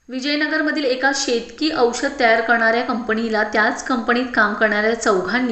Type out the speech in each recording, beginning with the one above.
विजयनगरमधील एका शेतकी औषध तयार करणाऱ्या कंपनीला त्याच कंपनीत काम करणाऱ्या चौघांनी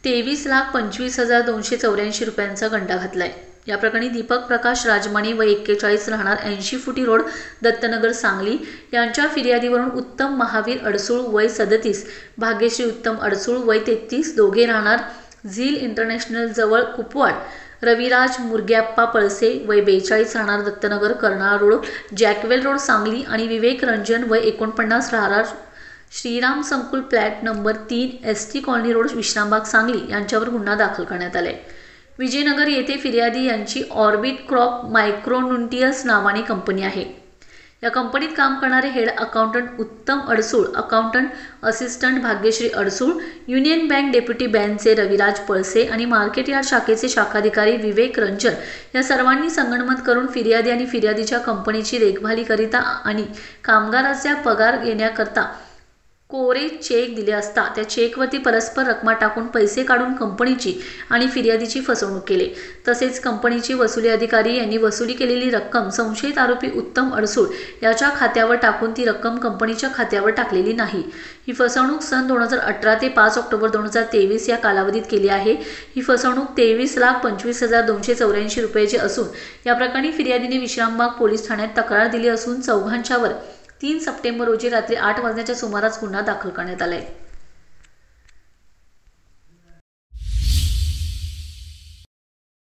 23,25,284 रुपयांचा गंडा घातलाय। या प्रकरणी दीपक प्रकाश राजमाने वय 41 राहणार 80 फुटी रोड दत्तनगर सांगली यांच्या फिर्यादीवरून उत्तम महावीर अडसूळ वय 37, भाग्यश्री उत्तम अडसूळ वय 33 दोघे राहणार झील इंटरनॅशनल जवळ कुपवाड, रविराज मुरग्याप्पा पळसे वय 42 राहणार Dattanagar Karnal road jackwell road Sangli आणि विवेक रंजन वय 49 राहणार श्रीराम संकुल flat number 3 ST colony road Vishrambag Sangli यांच्यावर गुन्हा दाखल करण्यात आलाय। विजयनगर येथे फिर्यादी यांची ऑर्बिट क्रॉप मायक्रोन्युट्रियन्स नावाने कंपनी आहे। या कंपनीत काम करणारे head accountant Uttam Adsul, accountant assistant Bhagyashree Adsul, union bank deputy बँकचे रविराज पळसे आणि मार्केट यार्ड शाखेचे शाखाधिकारी विवेक रंजन या सर्वांनी संगनमत करून फिर्यादी आणि फिर्यादीच्या कंपनीची देखभालीकरिता आणि कामगाराचा पगार घेण्याकरता कोरे चेक दिले असता त्या चेकवरती परस्पर रकमा टाकून पैसे काढून कंपनीची आणि फिर्यादीची फसवणूक केली। तसेच कंपनीची वसुली अधिकारी यांनी वसुली केलेली रक्कम संशयित आरोपी उत्तम अडसूळ याच्या खात्यावर टाकून ती रक्कम कंपनीच्या खात्यावर टाकलेली नाही। ही फसवणूक सन 2018 ते 5 ऑक्टोबर 2023 या कालावधीत केली आहे। ही फसवणूक 23,25,284 रुपयाची असून या प्रकरणी फिर्यादीने विश्रामबाग पोलीस ठाण्यात तक्रार दिली असून चौघांच्यावर 3 सप्टेंबर रोजी रात्री 8 वाजण्याच्या सुमारास गुन्हा दाखल करण्यात आलाय।